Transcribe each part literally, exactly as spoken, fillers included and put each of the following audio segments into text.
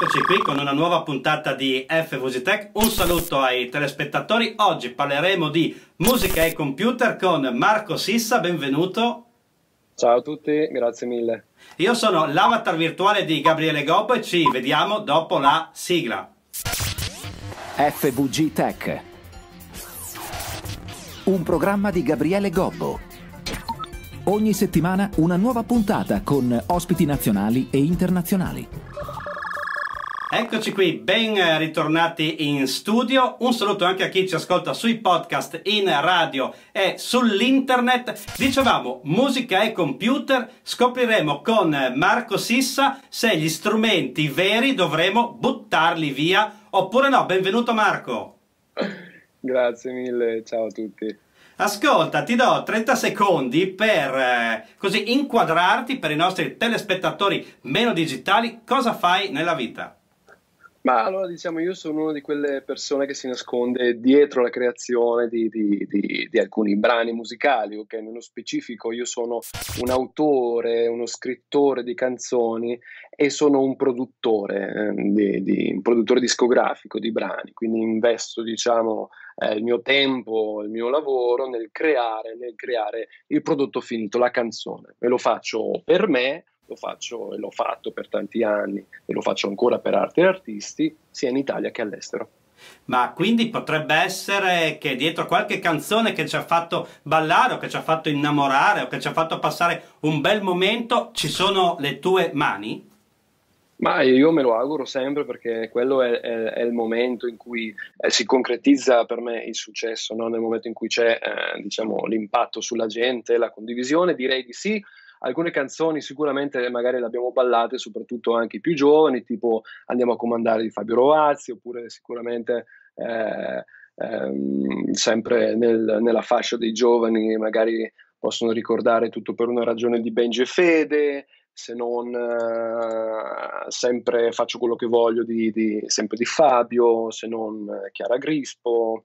Eccoci qui con una nuova puntata di F V G Tech. Un saluto ai telespettatori. Oggi parleremo di musica e computer con Marco Sissa, benvenuto. Ciao a tutti, grazie mille. Io sono l'avatar virtuale di Gabriele Gobbo e ci vediamo dopo la sigla. F V G Tech, un programma di Gabriele Gobbo. Ogni settimana una nuova puntata con ospiti nazionali e internazionali. Eccoci qui, ben ritornati in studio. Un saluto anche a chi ci ascolta sui podcast, in radio e sull'internet. Dicevamo musica e computer. Scopriremo con Marco Sissa se gli strumenti veri dovremo buttarli via oppure no. Benvenuto Marco. Grazie mille, ciao a tutti. Ascolta, ti do trenta secondi per eh, così inquadrarti per i nostri telespettatori meno digitali. Cosa fai nella vita? Ma allora diciamo, io sono una di quelle persone che si nasconde dietro la creazione di, di, di, di alcuni brani musicali, ok? Nello specifico io sono un autore, uno scrittore di canzoni e sono un produttore, eh, di, di, un produttore discografico di brani, quindi investo diciamo eh, il mio tempo, il mio lavoro nel creare, nel creare il prodotto finito, la canzone. E lo faccio per me. Lo faccio e l'ho fatto per tanti anni e lo faccio ancora per altri artisti, sia in Italia che all'estero. Ma quindi potrebbe essere che dietro qualche canzone che ci ha fatto ballare o che ci ha fatto innamorare o che ci ha fatto passare un bel momento ci sono le tue mani? Ma io me lo auguro sempre, perché quello è, è, è il momento in cui eh, si concretizza per me il successo, no? Nel momento in cui c'è eh, diciamo, l'impatto sulla gente, la condivisione, direi di sì. Alcune canzoni sicuramente magari le abbiamo ballate, soprattutto anche i più giovani, tipo Andiamo a comandare di Fabio Rovazzi, oppure sicuramente eh, ehm, sempre nel, nella fascia dei giovani magari possono ricordare Tutto per una ragione di Benji e Fede, se non eh, sempre Faccio quello che voglio di, di, sempre di Fabio, se non Chiara Grispo.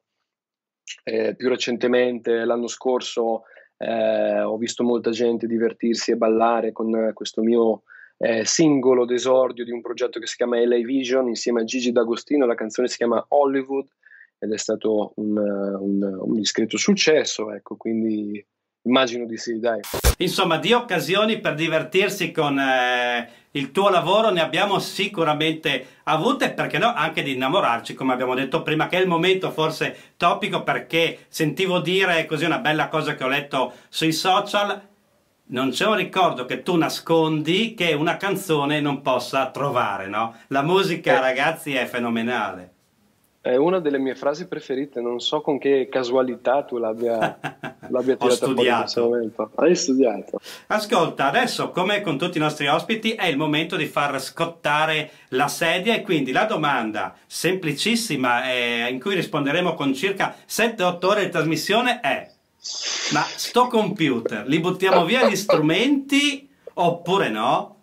Eh, più recentemente l'anno scorso Eh, ho visto molta gente divertirsi e ballare con eh, questo mio eh, singolo d'esordio di un progetto che si chiama L A Vision insieme a Gigi D'Agostino. La canzone si chiama Hollywood ed è stato un, un, un discreto successo, ecco, quindi immagino di sì, dai. Insomma, di occasioni per divertirsi con eh, il tuo lavoro ne abbiamo sicuramente avute, perché no, anche di innamorarci, come abbiamo detto prima, che è il momento forse topico, perché sentivo dire così una bella cosa che ho letto sui social: non c'è un ricordo che tu nascondi che una canzone non possa trovare, no? La musica, Eh. ragazzi, è fenomenale. È una delle mie frasi preferite, non so con che casualità tu l'abbia l'abbia tirata fuori in questo momento. Hai studiato. Ascolta, adesso come con tutti i nostri ospiti è il momento di far scottare la sedia, e quindi la domanda semplicissima eh, in cui risponderemo con circa sette otto ore di trasmissione è: ma sto computer, li buttiamo via gli strumenti oppure no?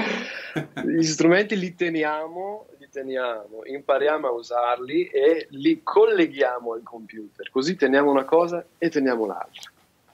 Gli strumenti li teniamo, li teniamo, impariamo a usarli e li colleghiamo al computer, così teniamo una cosa e teniamo l'altra.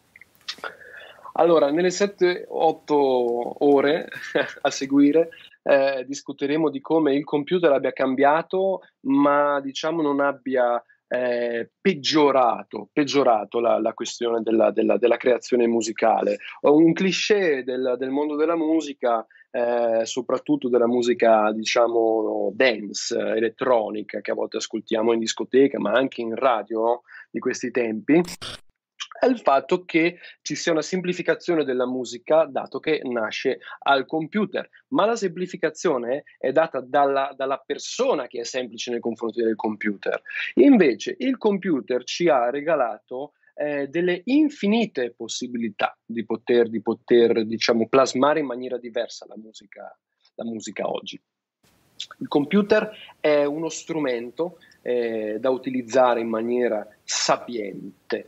Allora, nelle sette otto ore a seguire eh, discuteremo di come il computer abbia cambiato, ma diciamo non abbia eh, peggiorato, peggiorato la, la questione della, della, della creazione musicale. Un cliché del, del mondo della musica, eh, soprattutto della musica diciamo dance, elettronica, che a volte ascoltiamo in discoteca ma anche in radio, no? Di questi tempi, è il fatto che ci sia una semplificazione della musica, dato che nasce al computer, ma la semplificazione è data dalla, dalla persona che è semplice nei confronti del computer. Invece il computer ci ha regalato eh, delle infinite possibilità di poter, di poter diciamo, plasmare in maniera diversa la musica, la musica oggi. Il computer è uno strumento eh, da utilizzare in maniera sapiente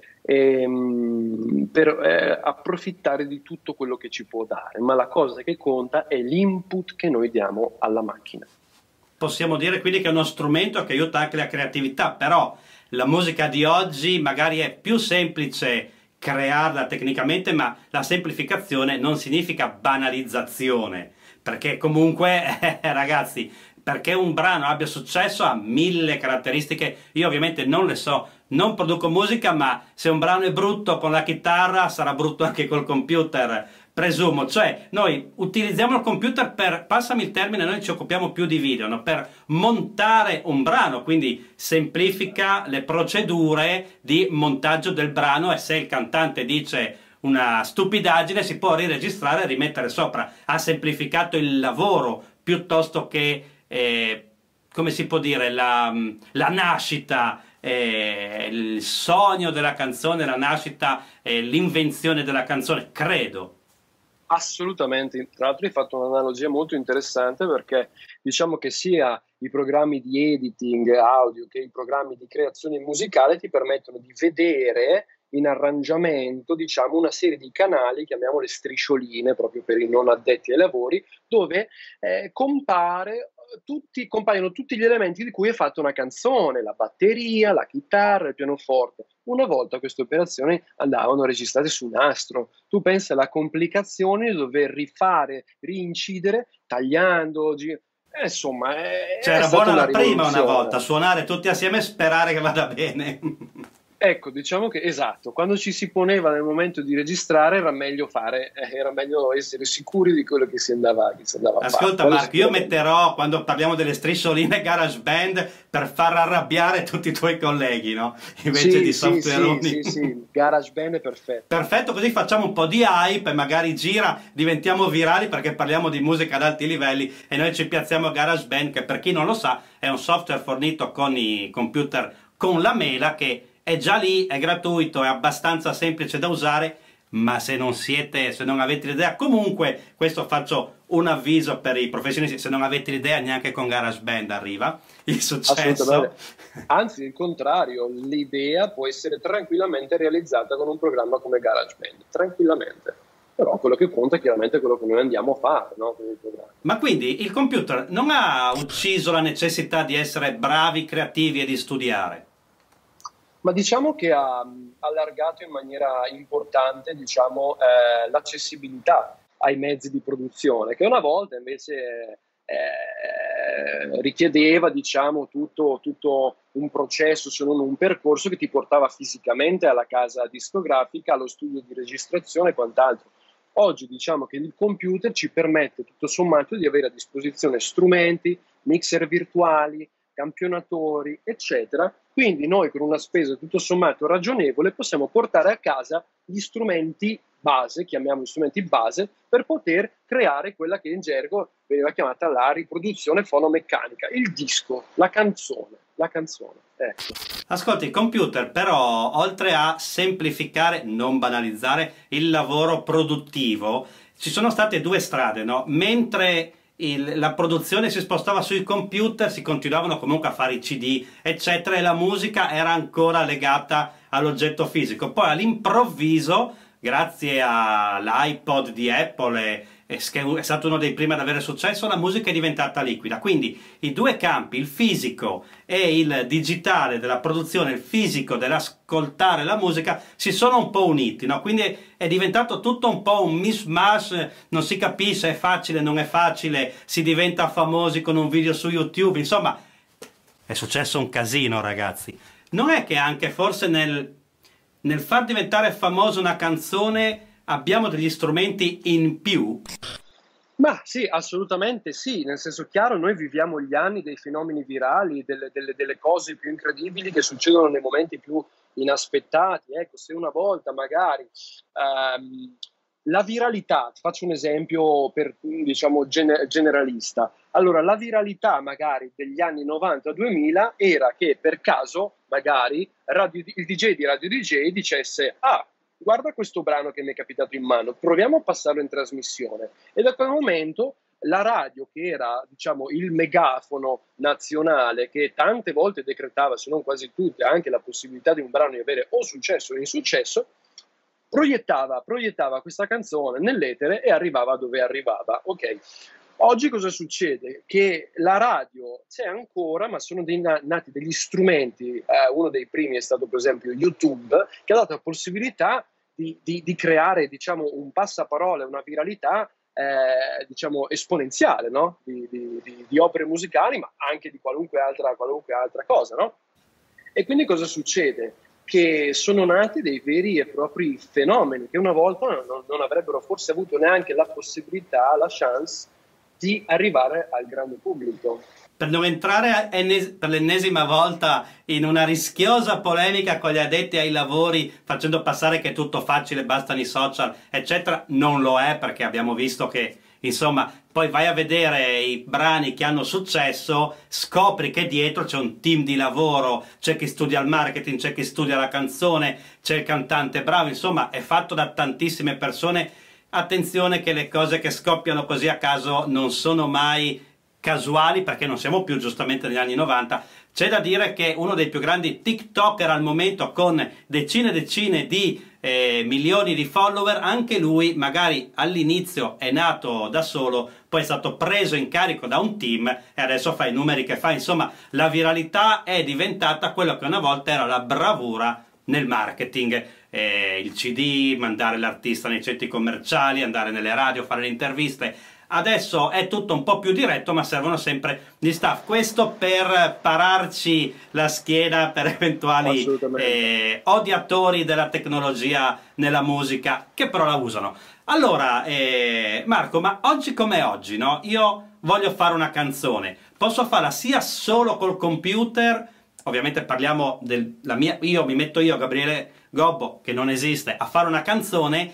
ehm, per eh, approfittare di tutto quello che ci può dare, ma la cosa che conta è l'input che noi diamo alla macchina. Possiamo dire quindi che è uno strumento che aiuta anche la creatività, però la musica di oggi magari è più semplice crearla tecnicamente, ma la semplificazione non significa banalizzazione. perché comunque, eh, ragazzi, perché un brano abbia successo ha mille caratteristiche, io ovviamente non le so, non produco musica, ma se un brano è brutto con la chitarra sarà brutto anche col computer, presumo. Cioè noi utilizziamo il computer per, passami il termine, noi ci occupiamo più di video, no? Per montare un brano, quindi semplifica le procedure di montaggio del brano, e se il cantante dice una stupidaggine si può riregistrare e rimettere sopra. Ha semplificato il lavoro piuttosto che, eh, come si può dire, la, la nascita, eh, il sogno della canzone, la nascita, eh, l'invenzione della canzone, credo. Assolutamente, tra l'altro hai fatto un'analogia molto interessante, perché diciamo che sia i programmi di editing audio che i programmi di creazione musicale ti permettono di vedere in arrangiamento, diciamo, una serie di canali, chiamiamole striscioline proprio per i non addetti ai lavori, dove eh, compare tutti, compaiono tutti gli elementi di cui è fatta una canzone, la batteria, la chitarra, il pianoforte. Una volta queste operazioni andavano registrate su nastro. Tu pensa alla complicazione di dover rifare, rincidere, tagliando, gi- eh, insomma, è, Cioè, è era stata buona una la prima una rivoluzione. volta, suonare tutti assieme e sperare che vada bene. Ecco, diciamo che esatto, quando ci si poneva nel momento di registrare era meglio fare, eh, era meglio essere sicuri di quello che si andava, che si andava a fare. Ascolta Quello Marco, io sicuramente. metterò, quando parliamo delle striscioline, GarageBand per far arrabbiare tutti i tuoi colleghi, no? Invece Sì, di sì, software sì, unico. sì, sì, GarageBand è perfetto. Perfetto, così facciamo un po' di hype e magari gira, diventiamo virali perché parliamo di musica ad alti livelli e noi ci piazziamo a GarageBand, che per chi non lo sa è un software fornito con i computer con la mela, che è già lì, è gratuito, è abbastanza semplice da usare, ma se non siete, se non avete l'idea, comunque questo faccio un avviso per i professionisti, se non avete l'idea neanche con GarageBand arriva il successo. Assolutamente. Anzi, il contrario, l'idea può essere tranquillamente realizzata con un programma come GarageBand, tranquillamente. Però quello che conta è chiaramente quello che noi andiamo a fare, no, con il programma. Ma quindi il computer non ha ucciso la necessità di essere bravi, creativi e di studiare? Ma diciamo che ha mh, allargato in maniera importante, diciamo, eh, l'accessibilità ai mezzi di produzione, che una volta invece eh, richiedeva, diciamo, tutto, tutto un processo, se non un percorso che ti portava fisicamente alla casa discografica, allo studio di registrazione e quant'altro. Oggi diciamo che il computer ci permette tutto sommato di avere a disposizione strumenti, mixer virtuali, campionatori, eccetera. Quindi noi con una spesa tutto sommato ragionevole possiamo portare a casa gli strumenti base, chiamiamo strumenti base, per poter creare quella che in gergo veniva chiamata la riproduzione fonomeccanica, il disco, la canzone, la canzone. Ecco. Ascolti, il computer però, oltre a semplificare, non banalizzare, il lavoro produttivo, ci sono state due strade, no? Mentre il, la produzione si spostava sui computer, si continuavano comunque a fare i C D, eccetera, e la musica era ancora legata all'oggetto fisico. Poi all'improvviso, grazie all'iPod di Apple, e, e che è stato uno dei primi ad avere successo, la musica è diventata liquida. Quindi i due campi, il fisico e il digitale della produzione, il fisico dell'ascoltare la musica, si sono un po' uniti, no? Quindi è diventato tutto un po' un mishmash, non si capisce, è facile, non è facile, si diventa famosi con un video su YouTube, insomma è successo un casino, ragazzi. Non è che anche forse nel, nel far diventare famosa una canzone abbiamo degli strumenti in più? Ma sì, assolutamente sì, nel senso chiaro, noi viviamo gli anni dei fenomeni virali, delle, delle, delle cose più incredibili che succedono nei momenti più inaspettati. Ecco, se una volta magari ehm, la viralità, ti faccio un esempio per, diciamo, gene- generalista. Allora, la viralità magari degli anni novanta duemila era che per caso magari radio, il D J di Radio D J dicesse ah, guarda questo brano che mi è capitato in mano, proviamo a passarlo in trasmissione. E da quel momento la radio, che era, diciamo, il megafono nazionale, che tante volte decretava, se non quasi tutte, anche la possibilità di un brano di avere o successo o insuccesso, proiettava, proiettava questa canzone nell'etere e arrivava dove arrivava. Ok. Oggi cosa succede? Che la radio c'è ancora, ma sono dei na- nati degli strumenti, eh, uno dei primi è stato per esempio YouTube, che ha dato la possibilità di, di, di creare, diciamo, un passaparola, una viralità eh, diciamo, esponenziale, no? di, di, di, di opere musicali, ma anche di qualunque altra, qualunque altra cosa, no? E quindi cosa succede? Che sono nati dei veri e propri fenomeni che una volta non, non avrebbero forse avuto neanche la possibilità, la chance di arrivare al grande pubblico. Per non entrare per l'ennesima volta in una rischiosa polemica con gli addetti ai lavori, facendo passare che è tutto facile, bastano i social, eccetera, non lo è, perché abbiamo visto che, insomma, poi vai a vedere i brani che hanno successo, scopri che dietro c'è un team di lavoro, c'è chi studia il marketing, c'è chi studia la canzone, c'è il cantante bravo, insomma, è fatto da tantissime persone. Attenzione che le cose che scoppiano così a caso non sono mai casuali, perché non siamo più giustamente negli anni novanta. C'è da dire che uno dei più grandi TikToker al momento, con decine e decine di eh, milioni di follower, anche lui magari all'inizio è nato da solo, poi è stato preso in carico da un team e adesso fa i numeri che fa. Insomma, la viralità è diventata quello che una volta era la bravura nel marketing, eh, il C D, mandare l'artista nei centri commerciali, andare nelle radio, fare le interviste. Adesso è tutto un po' più diretto, ma servono sempre gli staff. Questo per pararci la schiena per eventuali eh, odiatori della tecnologia nella musica, che però la usano. Allora, eh, Marco, ma oggi come oggi, no? Io voglio fare una canzone. Posso farla sia solo col computer, ovviamente parliamo della mia, io mi metto io, Gabriele Gobbo, che non esiste, a fare una canzone,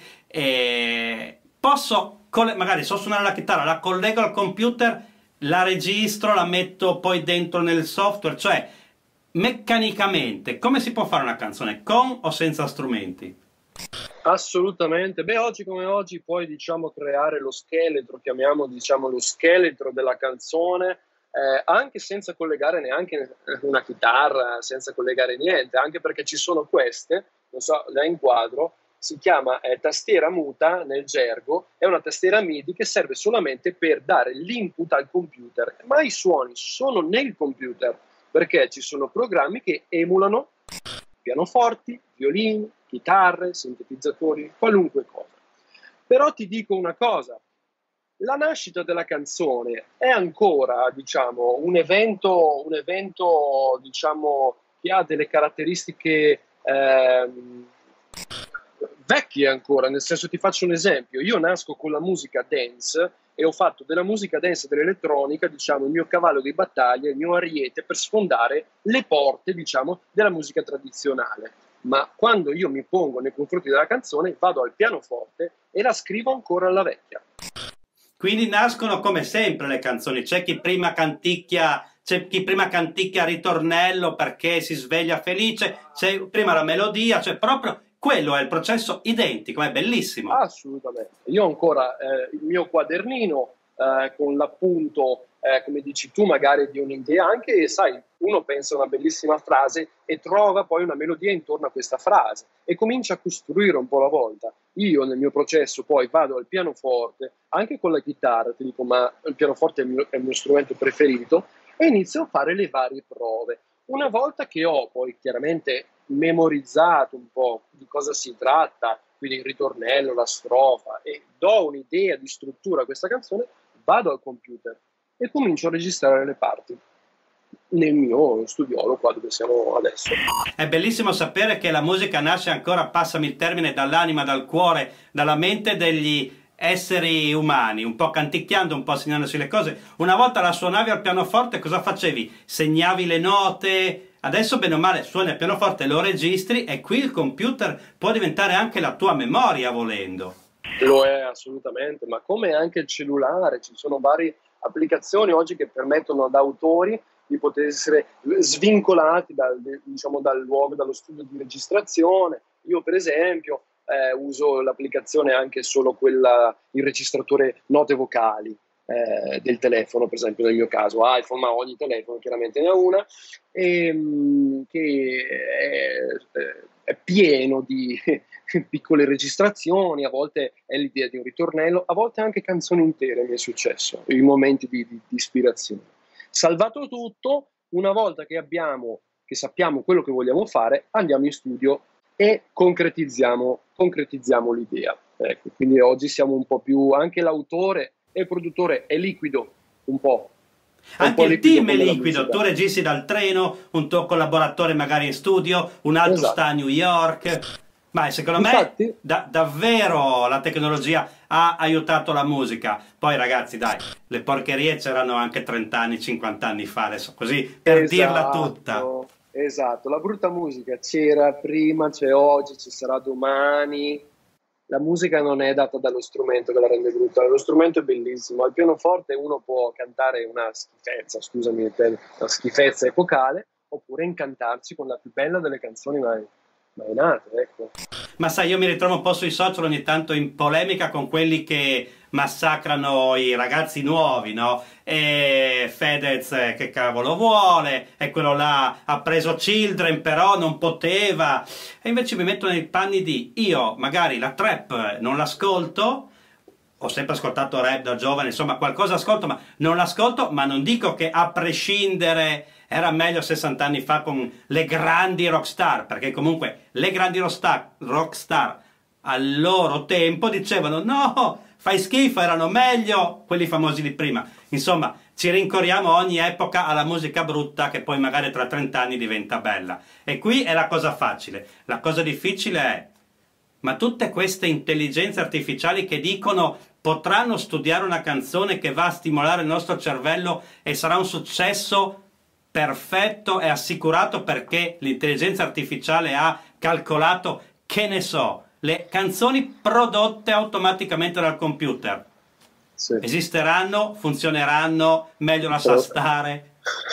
e posso... magari so suonare la chitarra, la collego al computer, la registro, la metto poi dentro nel software, cioè meccanicamente come si può fare una canzone, con o senza strumenti? Assolutamente, beh, oggi come oggi puoi, diciamo, creare lo scheletro, chiamiamo, diciamo, lo scheletro della canzone, eh, anche senza collegare neanche una chitarra, senza collegare niente, anche perché ci sono queste, non so, la inquadro, si chiama eh, tastiera muta nel gergo, è una tastiera MIDI che serve solamente per dare l'input al computer, ma i suoni sono nel computer, perché ci sono programmi che emulano pianoforti, violini, chitarre, sintetizzatori, qualunque cosa. Però ti dico una cosa, la nascita della canzone è ancora, diciamo, un evento, un evento, diciamo, che ha delle caratteristiche ehm, vecchie ancora, nel senso, ti faccio un esempio, io nasco con la musica dance e ho fatto della musica dance e dell'elettronica, diciamo, il mio cavallo di battaglia, il mio ariete per sfondare le porte, diciamo, della musica tradizionale. Ma quando io mi pongo nei confronti della canzone, vado al pianoforte e la scrivo ancora alla vecchia. Quindi nascono come sempre le canzoni, c'è chi prima canticchia, c'è chi prima canticchia ritornello perché si sveglia felice, c'è prima la melodia, cioè proprio quello è il processo identico, è bellissimo. Assolutamente. Io ho ancora eh, il mio quadernino eh, con l'appunto, eh, come dici tu, magari di un'idea, anche, sai, uno pensa a una bellissima frase e trova poi una melodia intorno a questa frase e comincia a costruire un po' alla volta. Io nel mio processo poi vado al pianoforte, anche con la chitarra, ti dico, ma il pianoforte è il mio, è il mio strumento preferito, e inizio a fare le varie prove. Una volta che ho poi chiaramente memorizzato un po' di cosa si tratta, quindi il ritornello, la strofa, e do un'idea di struttura a questa canzone, vado al computer e comincio a registrare le parti nel mio studiolo qua dove siamo adesso. È bellissimo sapere che la musica nasce ancora, passami il termine, dall'anima, dal cuore, dalla mente degli esseri umani, un po' canticchiando, un po' segnandosi le cose. Una volta la suonavi al pianoforte, cosa facevi? Segnavi le note. Adesso bene o male suoni al pianoforte, lo registri e qui il computer può diventare anche la tua memoria volendo. Lo è assolutamente, ma come anche il cellulare, ci sono varie applicazioni oggi che permettono ad autori di poter essere svincolati dal, diciamo, dal luogo, dallo studio di registrazione. Io per esempio eh, uso l'applicazione anche solo quella, il registratore note vocali eh, del telefono, per esempio nel mio caso iPhone, ma ogni telefono chiaramente ne ha una, e, mh, che è, è pieno di piccole registrazioni, a volte è l'idea di un ritornello, a volte anche canzoni intere, mi è successo, i momenti di, di, di ispirazione. Salvato tutto, una volta che abbiamo, che sappiamo quello che vogliamo fare, andiamo in studio e concretizziamo, concretizziamo l'idea. Ecco, quindi oggi siamo un po' più, anche l'autore e il produttore è liquido, un po'. Un Anche po' il team è come la liquido, musica. tu regissi dal treno, un tuo collaboratore magari in studio, un altro Esatto. sta a New York. Ma secondo Infatti- me da- davvero la tecnologia ha aiutato la musica. Poi ragazzi, dai, le porcherie c'erano anche trenta anni, cinquanta anni fa, adesso così per dirla tutta. Esatto, la brutta musica c'era prima, c'è oggi, ci sarà domani. La musica non è data dallo strumento che la rende brutta, lo strumento è bellissimo. Al pianoforte uno può cantare una schifezza, scusami il termine, una schifezza epocale, oppure incantarci con la più bella delle canzoni mai, mai nate, ecco. Ma sai, io mi ritrovo un po' sui social ogni tanto in polemica con quelli che massacrano i ragazzi nuovi, no? E Fedez eh, che cavolo vuole, e quello là ha preso Children però non poteva. E invece mi metto nei panni di io, magari la trap non l'ascolto, ho sempre ascoltato rap da giovane, insomma qualcosa ascolto, ma non l'ascolto, ma non dico che a prescindere era meglio sessanta anni fa con le grandi rockstar, perché comunque le grandi rockstar, rockstar al loro tempo dicevano no, fai schifo, erano meglio quelli famosi di prima. Insomma, ci rincorriamo ogni epoca alla musica brutta che poi magari tra trenta anni diventa bella. E qui è la cosa facile. La cosa difficile è, ma tutte queste intelligenze artificiali che dicono potranno studiare una canzone che va a stimolare il nostro cervello e sarà un successo perfetto e assicurato perché l'intelligenza artificiale ha calcolato, che ne so, le canzoni prodotte automaticamente dal computer. Sì. Esisteranno, funzioneranno, meglio lasciar stare.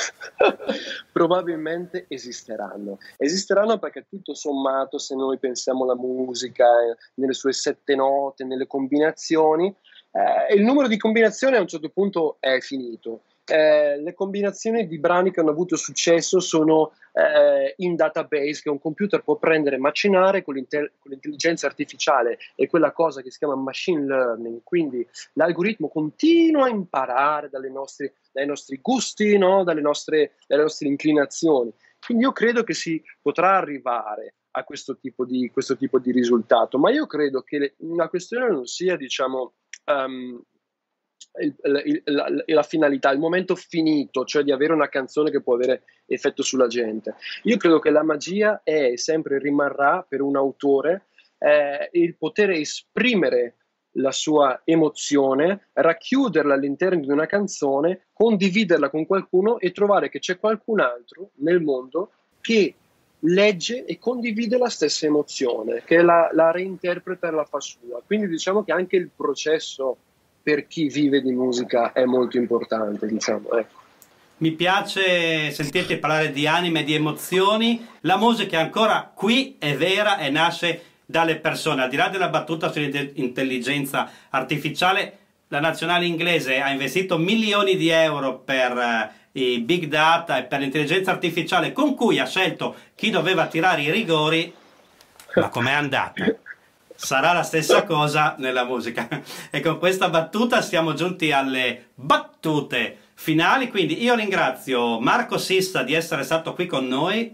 Probabilmente esisteranno. Esisteranno perché tutto sommato, se noi pensiamo alla musica, eh, nelle sue sette note, nelle combinazioni, eh, il numero di combinazioni a un certo punto è finito. Eh, le combinazioni di brani che hanno avuto successo sono eh, in database che un computer può prendere e macinare con, l'intel- con l'intelligenza artificiale e quella cosa che si chiama machine learning, quindi l'algoritmo continua a imparare dalle nostre, dai nostri gusti, no? dalle, nostre, dalle nostre inclinazioni. Quindi io credo che si potrà arrivare a questo tipo di, questo tipo di risultato, ma io credo che le, una questione non sia, diciamo, um, Il, il, la, la finalità, il momento finito, cioè di avere una canzone che può avere effetto sulla gente. Io credo che la magia è sempre rimarrà per un autore eh, il poter esprimere la sua emozione, racchiuderla all'interno di una canzone, condividerla con qualcuno e trovare che c'è qualcun altro nel mondo che legge e condivide la stessa emozione, che la, la reinterpreta e la fa sua. Quindi diciamo che anche il processo per chi vive di musica è molto importante, diciamo, ecco. Mi piace sentirti parlare di anime e di emozioni. La musica è ancora qui, è vera e nasce dalle persone. Al di là della battuta sull'intelligenza artificiale, la nazionale inglese ha investito milioni di euro per uh, i big data e per l'intelligenza artificiale, con cui ha scelto chi doveva tirare i rigori. Ma com'è andata? Sarà la stessa cosa nella musica. E con questa battuta siamo giunti alle battute finali. Quindi io ringrazio Marco Sissa di essere stato qui con noi.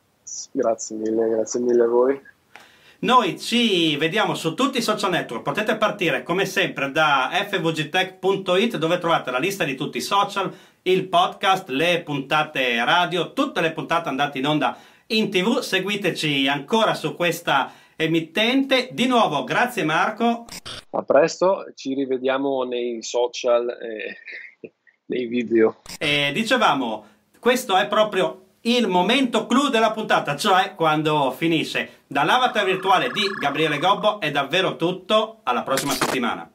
Grazie mille, grazie mille a voi. Noi ci vediamo su tutti i social network. Potete partire come sempre da f v g tech punto i t, dove trovate la lista di tutti i social, il podcast, le puntate radio, tutte le puntate andate in onda in tv. Seguiteci ancora su questa emittente. Di nuovo grazie Marco, a presto, ci rivediamo nei social e nei video. E dicevamo, questo è proprio il momento clou della puntata, cioè quando finisce. Dall'avatar virtuale di Gabriele Gobbo è davvero tutto, alla prossima settimana.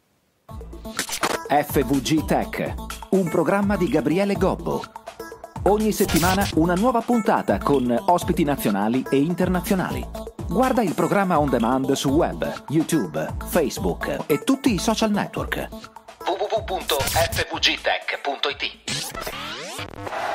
F V G Tech, un programma di Gabriele Gobbo. Ogni settimana una nuova puntata con ospiti nazionali e internazionali. Guarda il programma on demand su web, YouTube, Facebook e tutti i social network. w w w punto f v g tech punto i t